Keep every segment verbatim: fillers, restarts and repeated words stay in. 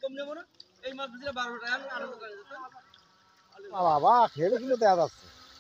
বাবা খেলে কিন্তু দেওয়া যাচ্ছে।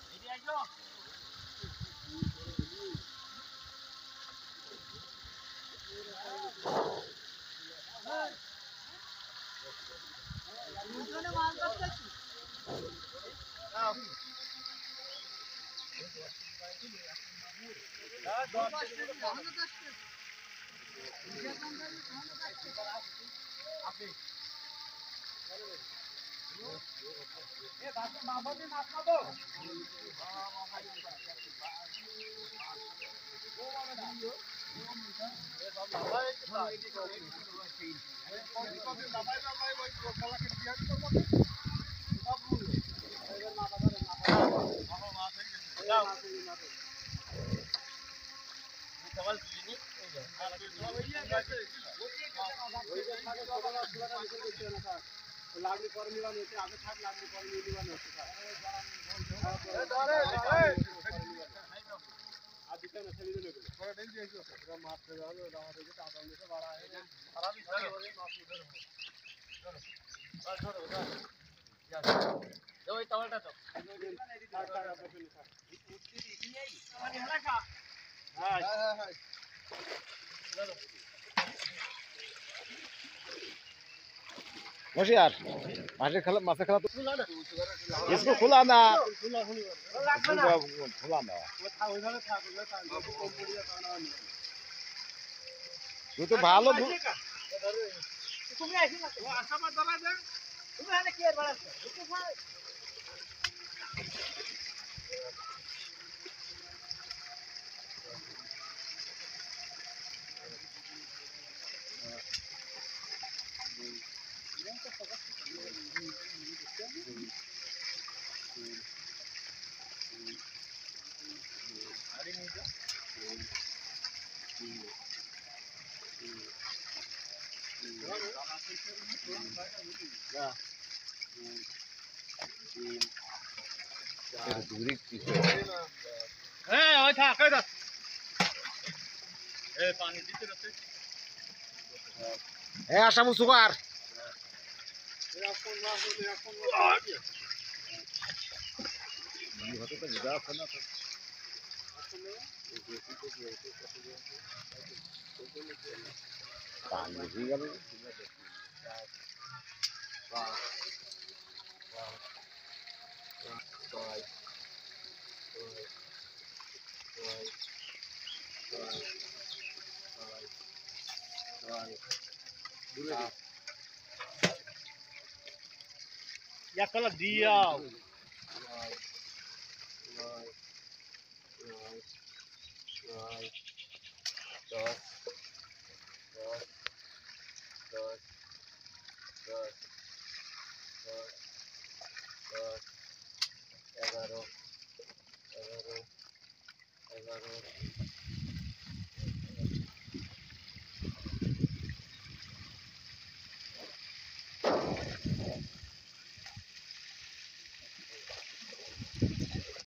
লাগলে পরে মিলানো হচ্ছে, আগে থাক লাগলে পরে মিলানো হচ্ছে আর দিতে না ছেলে দিলে পরে ডেল দিয়েছো মাছ ধরে হলো দাও দেখে টাকা নিতে বাড়া হয় না সারা দিন ধরে মাছ ধরে চলো আর ধরো দাও যা ওই টাওয়ালটা তো হ্যাঁ হ্যাঁ হ্যাঁ होशियार माछे खेला माछे खेला तो इसको खुला ना खुला ना तू तो भालो আসামু sugar Ya kalau dia dos dos dos